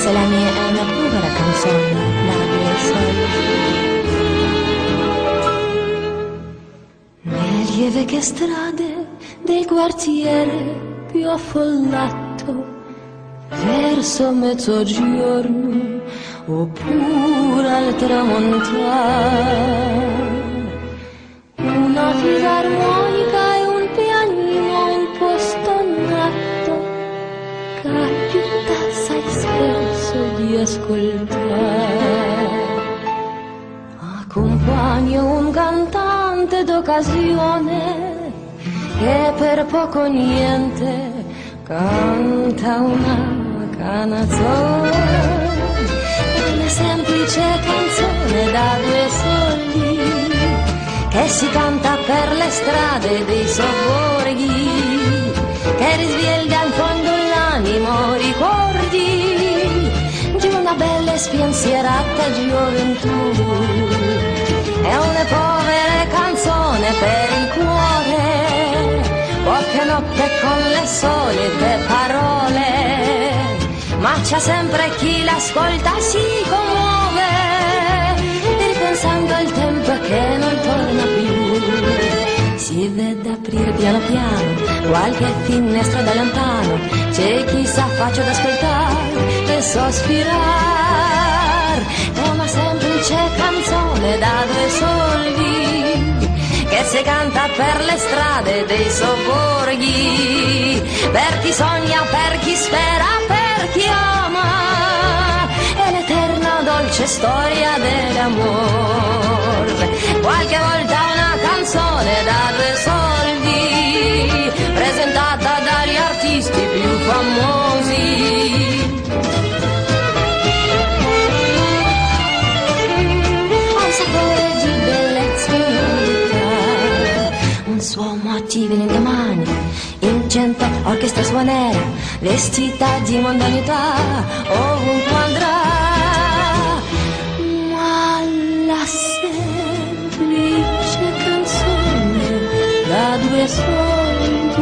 Forse la mia è una povera canzone da due soldi. Nelle lieve strade del quartiere più affollato, verso mezzogiorno oppure al tramontare, una fisarmonica e un pianino un po' stonnato capita assai spesso di ascoltare. Accompagno un cantante d'occasione che per poco niente canta una canzone, una semplice canzone da due soldi che si canta per le strade dei sobborghi, che risveglià in fondo l'animo, ricordi di una bella e spensierata gioventù. È una povera canzone per il cuore, qualche notte con le solite parole, ma c'è sempre chi l'ascolta si commuove, ripensando al tempo che non torna più. Si vede aprire piano piano qualche finestra da lontano, c'è chi s'affaccia ad ascoltare e sospirare. È una semplice canzone da due soldi che si canta per le strade dei sobborghi, per chi sogna, per chi spera, per chi ama, è l'eterna dolce storia dell'amore. Qualche volta una canzone da due soldi, presentata dagli artisti più famosi. Un sapore di bellezza e novità, un suono attivo in mani, in cento orchestra suonerà, vestita di mondanità, ovunque andrà. Ma la semplice canzone da due soldi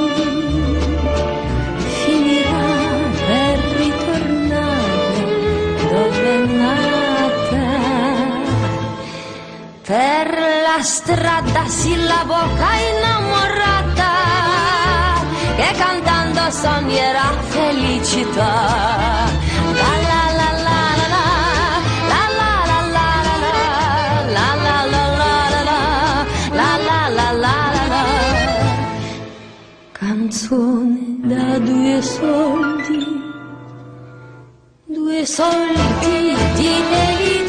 finirà per ritornare dove è nata. Per la strada la bocca innamorata che cantando sognerà felicità. La la la la la la la la la la la la la la la la. Canzone da due soldi di